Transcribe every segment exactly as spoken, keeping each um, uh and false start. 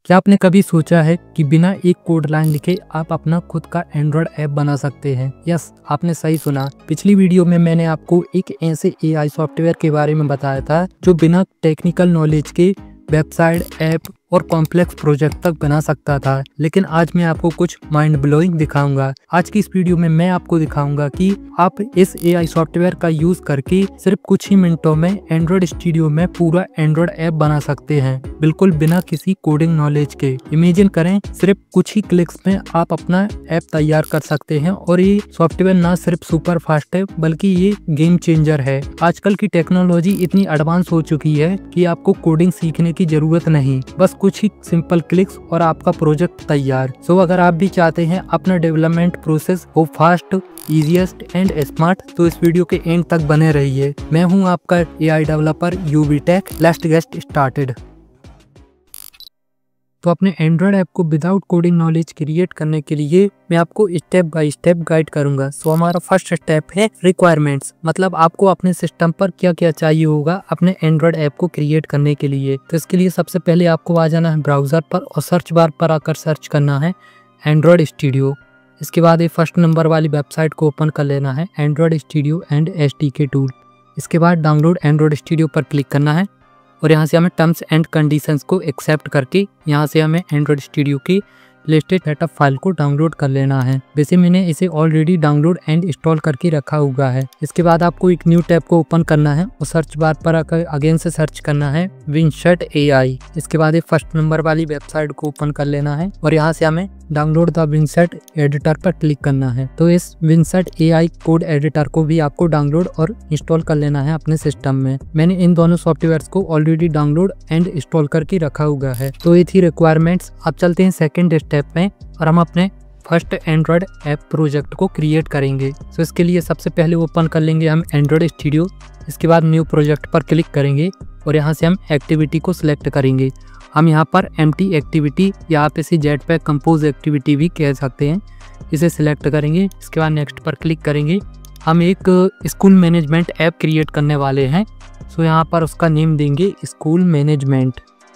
क्या आपने कभी सोचा है कि बिना एक कोड लाइन लिखे आप अपना खुद का एंड्रॉयड ऐप बना सकते हैं? यस, आपने सही सुना। पिछली वीडियो में मैंने आपको एक ऐसे एआई सॉफ्टवेयर के बारे में बताया था जो बिना टेक्निकल नॉलेज के वेबसाइट, ऐप और कॉम्प्लेक्स प्रोजेक्ट तक बना सकता था। लेकिन आज मैं आपको कुछ माइंड ब्लोइंग दिखाऊंगा। आज की इस वीडियो में मैं आपको दिखाऊंगा कि आप इस एआई सॉफ्टवेयर का यूज करके सिर्फ कुछ ही मिनटों में एंड्रॉयड स्टूडियो में पूरा एंड्रॉयड ऐप बना सकते हैं, बिल्कुल बिना किसी कोडिंग नॉलेज के। इमेजिन करें, सिर्फ कुछ ही क्लिक्स में आप अपना ऐप तैयार कर सकते हैं। और ये सॉफ्टवेयर ना सिर्फ सुपर फास्ट है बल्कि ये गेम चेंजर है। आजकल की टेक्नोलॉजी इतनी एडवांस हो चुकी है कि आपको कोडिंग सीखने की जरूरत नहीं, बस कुछ ही सिंपल क्लिक्स और आपका प्रोजेक्ट तैयार। सो अगर आप भी चाहते हैं अपना डेवलपमेंट प्रोसेस हो फास्ट, इजीएस्ट एंड स्मार्ट, तो इस वीडियो के एंड तक बने रहिए। मैं हूं आपका AI developer UV tech. Let's get started. तो अपने एंड्रॉयड ऐप को विदाउट कोडिंग नॉलेज क्रिएट करने के लिए मैं आपको स्टेप बाय स्टेप गाइड करूंगा। सो हमारा फर्स्ट स्टेप है रिक्वायरमेंट्स, मतलब आपको अपने सिस्टम पर क्या क्या चाहिए होगा अपने एंड्रॉयड ऐप को क्रिएट करने के लिए। तो इसके लिए सबसे पहले आपको आ जाना है ब्राउजर पर और सर्च बार पर आकर सर्च करना है एंड्रॉयड स्टूडियो। इसके बाद ये फर्स्ट नंबर वाली वेबसाइट को ओपन कर लेना है, Android studio and SDK tool. इसके बाद डाउनलोड एंड्रॉयड स्टूडियो पर क्लिक करना है और यहाँ से हमें टर्म्स एंड कंडीशंस को एक्सेप्ट करके यहाँ से हमें एंड्रॉयड स्टूडियो की लिस्टेड सेटअप फाइल को डाउनलोड कर लेना है। वैसे मैंने इसे ऑलरेडी डाउनलोड एंड इंस्टॉल करके रखा हुआ है। इसके बाद आपको एक न्यू टैब को ओपन करना है और सर्च बार पर आकर अगेन से सर्च करना है विनसेट एआई। इसके बाद एक फर्स्ट नंबर वाली वेबसाइट को ओपन कर लेना है और यहाँ से हमें डाउनलोड द विनसेट एडिटर पर क्लिक करना है। तो इस विनसेट एआई कोड एडिटर को भी आपको डाउनलोड और इंस्टॉल कर लेना है अपने सिस्टम में। मैंने इन दोनों सॉफ्टवेयर को ऑलरेडी डाउनलोड एंड इंस्टॉल करके रखा हुआ है। तो ये थी रिक्वायरमेंट्स। अब चलते हैं सेकेंड स्टेप में और हम अपने फर्स्ट एंड्रॉयड ऐप प्रोजेक्ट को क्रिएट करेंगे। तो इसके लिए सबसे पहले ओपन कर लेंगे हम एंड्रॉयड स्टूडियो। इसके बाद न्यू प्रोजेक्ट पर क्लिक करेंगे और यहाँ से हम एक्टिविटी को सिलेक्ट करेंगे। हम यहाँ पर एम्प्टी एक्टिविटी या आप इसे जेट पैक कंपोज एक्टिविटी भी कह सकते हैं, इसे सिलेक्ट करेंगे। इसके बाद नेक्स्ट पर क्लिक करेंगे। हम एक स्कूल मैनेजमेंट ऐप क्रिएट करने वाले हैं, सो यहाँ पर उसका नेम देंगे स्कूल मैनेजमेंट।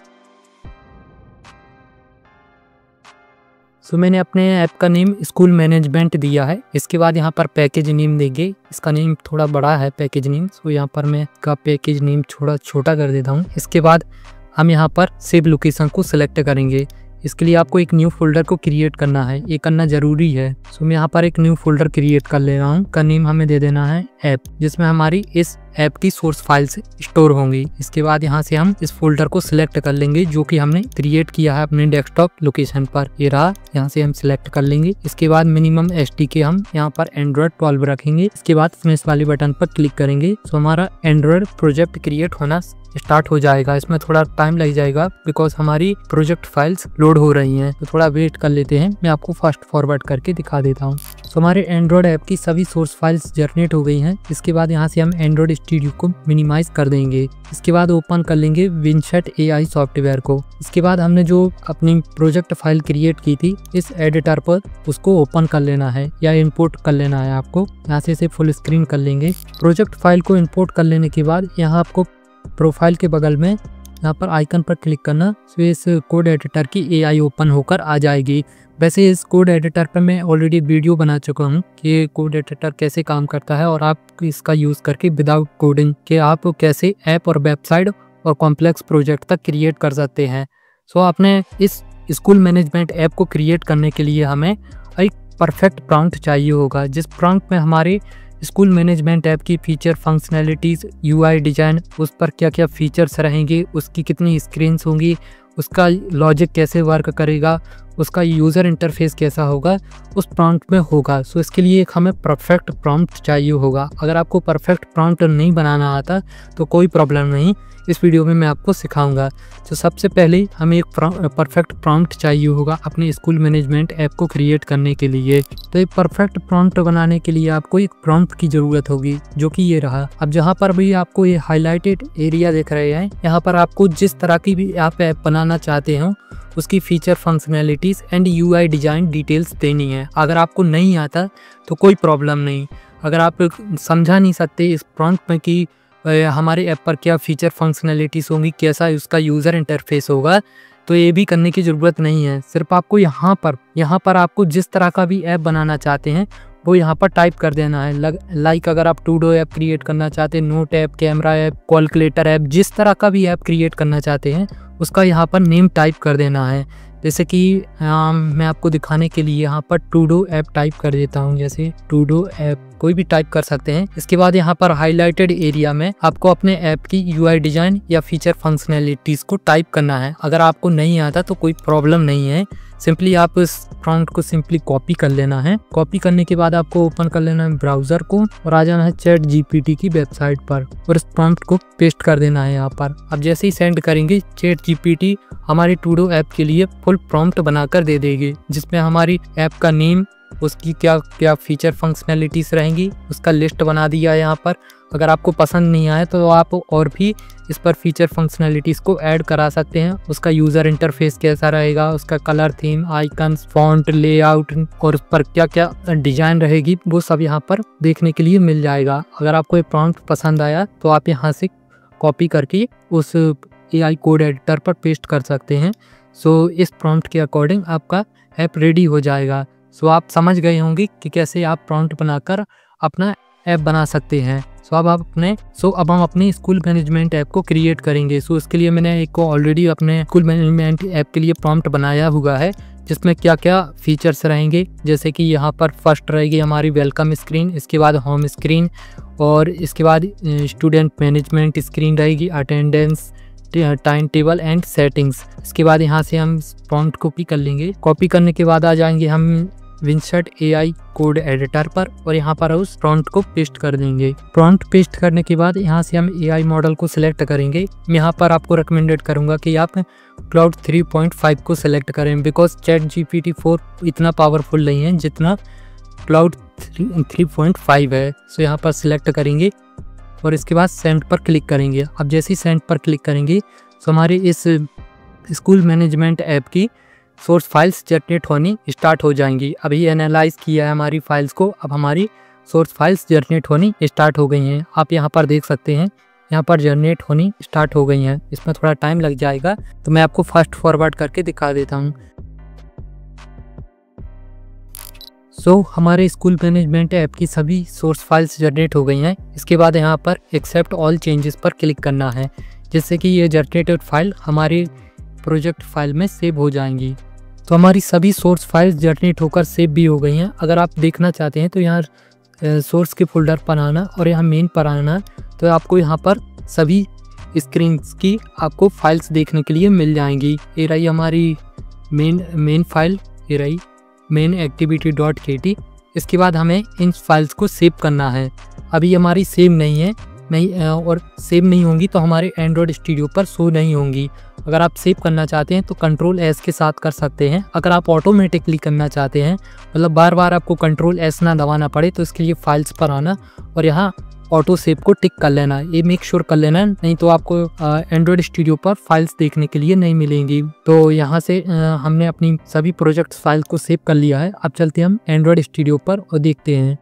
सो मैंने अपने ऐप का नेम स्कूल मैनेजमेंट दिया है। इसके बाद यहाँ पर पैकेज नेम देंगे, इसका नेम थोड़ा बड़ा है पैकेज नेम, सो यहाँ पर मैं इसका पैकेज नेम थोड़ा छोटा कर देता हूँ। इसके बाद हम यहाँ पर सेव लोकेशन को सिलेक्ट करेंगे। इसके लिए आपको एक न्यू फोल्डर को क्रिएट करना है, ये करना जरूरी है। सो मैं यहाँ पर एक न्यू फोल्डर क्रिएट कर ले रहा हूँ। का नेम हमें दे देना है ऐप, जिसमें हमारी इस ऐप की सोर्स फाइल्स स्टोर होंगी। इसके बाद यहाँ से हम इस फोल्डर को सिलेक्ट कर लेंगे जो कि हमने क्रिएट किया है अपने डेस्कटॉप लोकेशन पर। ये रहा, यहाँ से हम सिलेक्ट कर लेंगे। इसके बाद मिनिमम एसडीके हम यहाँ पर एंड्रॉयड ट्वेल्व रखेंगे। इसके बाद फिनिश वाली बटन पर क्लिक करेंगे। सो हमारा एंड्रॉयड प्रोजेक्ट क्रिएट होना स्टार्ट हो जाएगा। इसमें थोड़ा टाइम लग जाएगा बिकॉज हमारी प्रोजेक्ट फाइल्स लोड हो रही हैं, तो थोड़ा वेट कर लेते हैं। मैं आपको फास्ट फॉरवर्ड करके दिखा देता हूँ। तो हमारे एंड्रॉयड ऐप की सभी सोर्स फाइल्स जनरेट हो गई हैं। इसके बाद यहाँ से हम एंड्रॉयड स्टूडियो को मिनिमाइज कर देंगे। इसके बाद ओपन कर लेंगे विनसेट एआई सॉफ्टवेयर को। इसके बाद हमने जो अपनी प्रोजेक्ट फाइल क्रिएट की थी इस एडिटर पर, उसको ओपन कर लेना है या इंपोर्ट कर लेना है। आपको यहाँ से इसे फुल स्क्रीन कर लेंगे। प्रोजेक्ट फाइल को इंपोर्ट कर लेने के बाद यहाँ आपको प्रोफाइल के बगल में यहाँ पर आइकन पर क्लिक करना। तो इस कोड एडिटर की एआई ओपन होकर आ जाएगी। वैसे इस कोड एडिटर पर मैं ऑलरेडी वीडियो बना चुका हूँ कि कोड एडिटर कैसे काम करता है और आप इसका यूज़ करके विदाउट कोडिंग के आप कैसे ऐप और वेबसाइट और कॉम्प्लेक्स प्रोजेक्ट तक क्रिएट कर सकते हैं। सो आपने इस स्कूल मैनेजमेंट ऐप को क्रिएट करने के लिए हमें एक परफेक्ट प्रॉम्प्ट चाहिए होगा, जिस प्रॉम्प्ट में हमारे स्कूल मैनेजमेंट ऐप की फीचर फंक्शनैलिटीज़, यूआई डिज़ाइन, उस पर क्या क्या फीचर्स रहेंगे, उसकी कितनी स्क्रीन्स होंगी, उसका लॉजिक कैसे वर्क करेगा, उसका यूज़र इंटरफेस कैसा होगा, उस प्रॉम्प्ट में होगा। सो इसके लिए एक हमें परफेक्ट प्रॉम्प्ट चाहिए होगा। अगर आपको परफेक्ट प्रॉम्प्ट नहीं बनाना आता तो कोई प्रॉब्लम नहीं, इस वीडियो में मैं आपको सिखाऊंगा। तो सबसे पहले हमें एक परफेक्ट प्रॉम्प्ट चाहिए होगा अपने स्कूल मैनेजमेंट ऐप को क्रिएट करने के लिए। तो एक परफेक्ट प्रॉम्प्ट बनाने के लिए आपको एक प्रॉम्प्ट की ज़रूरत होगी, जो कि ये रहा। अब जहाँ पर भी आपको ये हाईलाइटेड एरिया दिख रहे हैं, यहाँ पर आपको जिस तरह की भी आप ऐप बनाना चाहते हो उसकी feature functionalities and UI design details देनी है। अगर आपको नहीं आता तो कोई प्रॉब्लम नहीं। अगर आप समझा नहीं सकते इस प्रॉम्प्ट में कि हमारे ऐप पर क्या फीचर फंक्शनैलिटीज़ होंगी, कैसा उसका यूज़र इंटरफेस होगा, तो ये भी करने की ज़रूरत नहीं है। सिर्फ आपको यहाँ पर यहाँ पर आपको जिस तरह का भी ऐप बनाना चाहते हैं वो यहाँ पर टाइप कर देना है। लग लाइक अगर आप टूडो ऐप क्रिएट करना चाहते हैं, note app, camera app, calculator app, जिस तरह का भी ऐप क्रिएट करना चाहते हैं उसका यहाँ पर नेम टाइप कर देना है। जैसे कि आ, मैं आपको दिखाने के लिए यहाँ पर टूडो ऐप टाइप कर देता हूँ। जैसे टूडो ऐप कोई भी टाइप कर सकते हैं। इसके बाद यहाँ पर हाईलाइटेड एरिया में आपको अपने ऐप की यूआई डिजाइन या फीचर फंक्शनैलिटीज को टाइप करना है। अगर आपको नहीं आता तो कोई प्रॉब्लम नहीं है, सिंपली आप इस प्रॉम्प्ट को सिंपली कॉपी कर लेना है। कॉपी करने के बाद आपको ओपन कर लेना है ब्राउजर को और आ जाना है चैट जीपीटी की वेबसाइट पर और इस प्रॉम्प्ट को पेस्ट कर देना है यहाँ पर। अब जैसे ही सेंड करेंगे चैट जीपीटी हमारी टूडो ऐप के लिए फुल प्रॉम्प्ट बनाकर दे देगी, जिसमें हमारी ऐप का नेम, उसकी क्या क्या फीचर फंक्शनैलिटीज रहेंगी उसका लिस्ट बना दिया है यहाँ पर। अगर आपको पसंद नहीं आए तो आप और भी इस पर फीचर फंक्शनैलिटीज़ को ऐड करा सकते हैं। उसका यूज़र इंटरफेस कैसा रहेगा, उसका colour, theme, icons, font, layout और उस पर क्या क्या डिज़ाइन रहेगी वो सब यहाँ पर देखने के लिए मिल जाएगा। अगर आपको ये प्रॉम्प्ट पसंद आया तो आप यहाँ से कॉपी करके उस एआई कोड एडिटर पर पेस्ट कर सकते हैं। सो इस प्रॉम्प्ट के अकॉर्डिंग आपका ऐप रेडी हो जाएगा। सो आप समझ गए होंगे कि कैसे आप प्रॉम्प्ट बनाकर अपना ऐप बना सकते हैं। सो अब आप अपने सो अब हम अपने स्कूल मैनेजमेंट ऐप को क्रिएट करेंगे। सो इसके लिए मैंने एक को ऑलरेडी अपने स्कूल मैनेजमेंट ऐप के लिए प्रॉम्प्ट बनाया हुआ है, जिसमें क्या क्या फीचर्स रहेंगे। जैसे कि यहाँ पर फर्स्ट रहेगी हमारी वेलकम स्क्रीन, इसके बाद होम स्क्रीन और इसके बाद स्टूडेंट मैनेजमेंट स्क्रीन रहेगी, attendance, time table and settings. इसके बाद यहाँ से हम प्रॉम्प्ट कॉपी कर लेंगे। कॉपी करने के बाद आ जाएंगे हम विंसेट एआई कोड एडिटर पर और यहाँ पर उस प्रॉम्प्ट को पेस्ट कर देंगे। प्रॉम्प्ट पेस्ट करने के बाद यहाँ से हम एआई मॉडल को सिलेक्ट करेंगे। यहाँ पर आपको रिकमेंडेड करूँगा कि आप क्लाउड थ्री पॉइंट फाइव को सिलेक्ट करें, बिकॉज चैट जीपीटी फोर इतना पावरफुल नहीं है जितना क्लाउड थ्री पॉइंट फाइव है। सो यहाँ पर सिलेक्ट करेंगे और इसके बाद सेंड पर क्लिक करेंगे। अब जैसे ही सेंड पर क्लिक करेंगे तो हमारे इस स्कूल मैनेजमेंट ऐप की सोर्स फाइल्स जनरेट होनी स्टार्ट हो जाएंगी। अभी एनालाइज किया है हमारी फाइल्स को, अब हमारी सोर्स फाइल्स जनरेट होनी स्टार्ट हो गई हैं। आप यहाँ पर देख सकते हैं यहाँ पर जनरेट होनी स्टार्ट हो गई हैं। इसमें थोड़ा टाइम लग जाएगा तो मैं आपको फास्ट फॉरवर्ड करके दिखा देता हूँ। सो so, हमारे स्कूल मैनेजमेंट ऐप की सभी सोर्स फाइल्स जनरेट हो गई हैं। इसके बाद यहाँ पर एक्सेप्ट ऑल चेंजेस पर क्लिक करना है, जिससे कि ये जनरेटेड फाइल हमारी प्रोजेक्ट फाइल में सेव हो जाएंगी। तो हमारी सभी सोर्स फाइल्स जनरेट होकर सेव भी हो गई हैं। अगर आप देखना चाहते हैं तो यहाँ सोर्स के फोल्डर पर आना और यहाँ मेन पर आना, तो आपको यहाँ पर सभी स्क्रीन की आपको फाइल्स देखने के लिए मिल जाएंगी। ये रही हमारी मेन मेन फाइल, ये रही main activity dot K T. इसके बाद हमें इन फाइल्स को सेव करना है। अभी हमारी सेव नहीं है नहीं और सेव नहीं होंगी तो हमारे एंड्रॉयड स्टूडियो पर शो नहीं होंगी। अगर आप सेव करना चाहते हैं तो कंट्रोल एस के साथ कर सकते हैं। अगर आप ऑटोमेटिकली करना चाहते हैं, मतलब बार बार आपको कंट्रोल एस ना दबाना पड़े, तो इसके लिए फाइल्स पर आना और यहाँ ऑटो सेव को टिक कर लेना। ये मेक श्योर कर लेना, नहीं तो आपको एंड्रॉयड स्टूडियो पर फाइल्स देखने के लिए नहीं मिलेंगी। तो यहाँ से आ, हमने अपनी सभी प्रोजेक्ट फाइल को सेव कर लिया है। अब चलते हम एंड्रॉयड स्टूडियो पर और देखते हैं।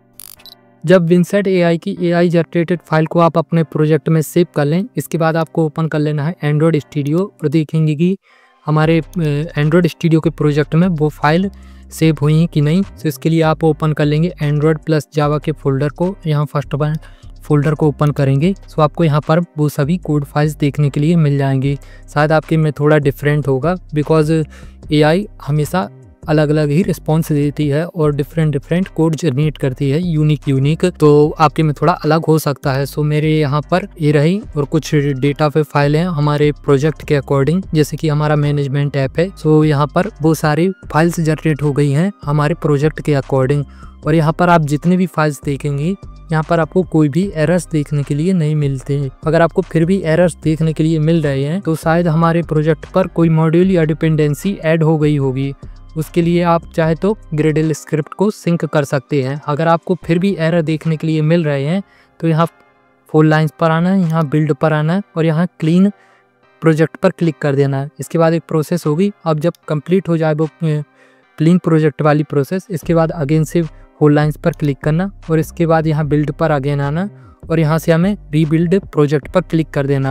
जब विंसेट एआई की एआई जनरेटेड फाइल को आप अपने प्रोजेक्ट में सेव कर लें, इसके बाद आपको ओपन कर लेना है एंड्रॉयड स्टूडियो और देखेंगे कि हमारे एंड्रॉयड स्टूडियो के प्रोजेक्ट में वो फाइल सेव हुई हैं कि नहीं। तो इसके लिए आप ओपन कर लेंगे एंड्रॉयड प्लस जावा के फोल्डर को। यहाँ फर्स्ट वन फोल्डर को ओपन करेंगे तो आपको यहाँ पर वो सभी कोड फाइल्स देखने के लिए मिल जाएंगे। शायद आपके में थोड़ा डिफरेंट होगा, बिकॉज एआई हमेशा अलग अलग ही रिस्पॉन्स देती है और डिफरेंट डिफरेंट कोड जनरेट करती है, यूनिक यूनिक, तो आपके में थोड़ा अलग हो सकता है। सो मेरे यहाँ पर ये रही और कुछ डेटा पे फाइल हैं हमारे प्रोजेक्ट के अकॉर्डिंग, जैसे कि हमारा मैनेजमेंट ऐप है। सो यहाँ पर वो सारी फाइल्स जनरेट हो गई हैं हमारे प्रोजेक्ट के अकॉर्डिंग। और यहाँ पर आप जितने भी फाइल्स देखेंगे यहाँ पर आपको कोई भी एरर्स देखने के लिए नहीं मिलते। अगर आपको फिर भी एरर्स देखने के लिए मिल रहे हैं तो शायद हमारे प्रोजेक्ट पर कोई मॉड्यूल या डिपेंडेंसी ऐड हो गई होगी। उसके लिए आप चाहे तो ग्रेडल स्क्रिप्ट को सिंक कर सकते हैं। अगर आपको फिर भी एरर देखने के लिए मिल रहे हैं तो यहाँ फोर लाइन्स पर आना है, यहाँ बिल्ड पर आना है और यहाँ क्लीन प्रोजेक्ट पर क्लिक कर देना है। इसके बाद एक प्रोसेस होगी। अब जब कंप्लीट हो जाए वो क्लीन प्रोजेक्ट वाली प्रोसेस, इसके बाद अगेन से फोर लाइन्स पर क्लिक करना और इसके बाद यहाँ बिल्ड पर अगेन आना और यहाँ से हमें रीबिल्ड प्रोजेक्ट पर क्लिक कर देना।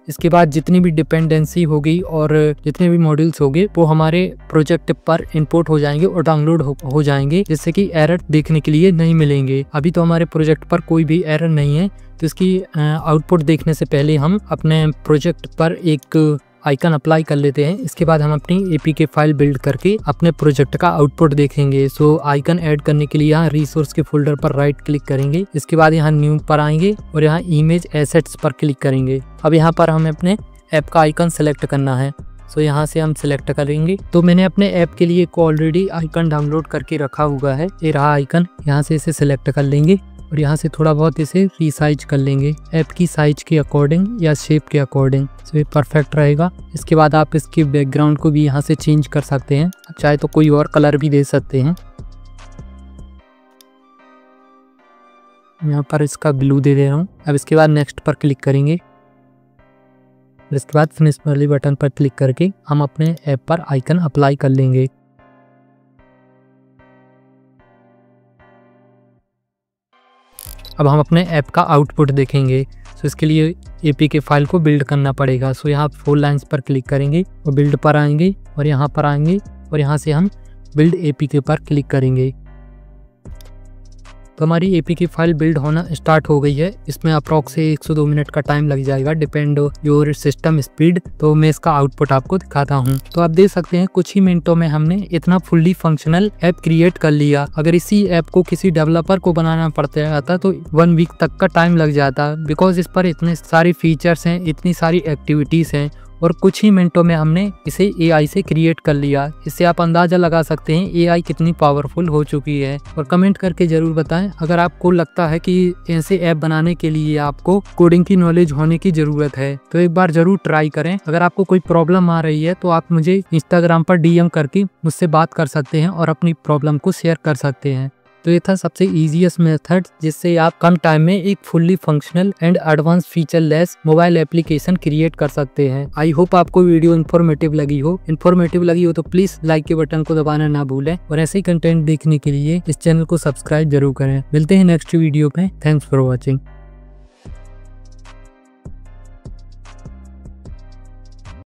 इसके बाद जितनी भी डिपेंडेंसी होगी और जितने भी मॉड्यूल्स होंगे वो हमारे प्रोजेक्ट पर इंपोर्ट हो जाएंगे और डाउनलोड हो, हो जाएंगे, जिससे कि एरर देखने के लिए नहीं मिलेंगे। अभी तो हमारे प्रोजेक्ट पर कोई भी एरर नहीं है, तो इसकी आउटपुट देखने से पहले हम अपने प्रोजेक्ट पर एक आइकन अप्लाई कर लेते हैं। इसके बाद हम अपनी एपीके फाइल बिल्ड करके अपने प्रोजेक्ट का आउटपुट देखेंगे। सो आइकन ऐड करने के लिए यहाँ रिसोर्स के फोल्डर पर राइट क्लिक करेंगे। इसके बाद यहाँ न्यू पर आएंगे और यहाँ इमेज एसेट्स पर क्लिक करेंगे। अब यहाँ पर हमें अपने ऐप का आइकन सेलेक्ट करना है। सो यहाँ से हम सिलेक्ट करेंगे। तो मैंने अपने ऐप के लिए एक ऑलरेडी आइकन डाउनलोड करके रखा हुआ है, ये रहा आइकन। यहाँ से इसे सिलेक्ट कर लेंगे और यहाँ से थोड़ा बहुत इसे रीसाइज कर लेंगे ऐप की साइज के अकॉर्डिंग या शेप के अकॉर्डिंग, तो ये परफेक्ट रहेगा। इसके बाद आप इसकी बैकग्राउंड को भी यहाँ से चेंज कर सकते हैं, चाहे तो कोई और कलर भी दे सकते हैं। यहाँ पर इसका ब्लू दे दे रहा हूँ। अब इसके बाद नेक्स्ट पर क्लिक करेंगे। इसके बाद फिनिश वाले बटन पर क्लिक करके हम अपने ऐप पर आइकन अप्लाई कर लेंगे। अब हम अपने ऐप का आउटपुट देखेंगे। सो इसके लिए एपीके फाइल को बिल्ड करना पड़ेगा। सो यहाँ फोर लाइन्स पर क्लिक करेंगे और बिल्ड पर आएंगे और यहाँ पर आएंगे और यहाँ से हम बिल्ड एपीके पर क्लिक करेंगे। तो हमारी एपीके फाइल बिल्ड होना स्टार्ट हो गई है। इसमें अप्रॉक्स से एक से दो मिनट का टाइम लग जाएगा, डिपेंड योर सिस्टम स्पीड। तो मैं इसका आउटपुट आपको दिखाता हूँ। तो आप देख सकते हैं कुछ ही मिनटों में हमने इतना फुल्ली फंक्शनल ऐप क्रिएट कर लिया। अगर इसी ऐप को किसी डेवलपर को बनाना पड़ता जाता तो वन वीक तक का टाइम लग जाता, बिकॉज इस पर इतने सारे फीचर्स हैं, इतनी सारी एक्टिविटीज हैं और कुछ ही मिनटों में हमने इसे एआई से क्रिएट कर लिया। इससे आप अंदाजा लगा सकते हैं एआई कितनी पावरफुल हो चुकी है। और कमेंट करके जरूर बताएं अगर आपको लगता है कि ऐसे ऐप बनाने के लिए आपको कोडिंग की नॉलेज होने की जरूरत है, तो एक बार जरूर ट्राई करें। अगर आपको कोई प्रॉब्लम आ रही है तो आप मुझे इंस्टाग्राम पर डीएम करके मुझसे बात कर सकते हैं और अपनी प्रॉब्लम को शेयर कर सकते हैं। तो ये था सबसे इजीएस्ट मेथड जिससे आप कम टाइम में एक fully functional and advance feature less mobile application create कर सकते हैं। आई होप आपको वीडियो इन्फॉर्मेटिव लगी हो। इन्फॉर्मेटिव लगी हो तो प्लीज लाइक के बटन को दबाना ना भूलें और ऐसे ही कंटेंट देखने के लिए इस चैनल को सब्सक्राइब जरूर करें। मिलते हैं नेक्स्ट वीडियो में। Thanks for watching.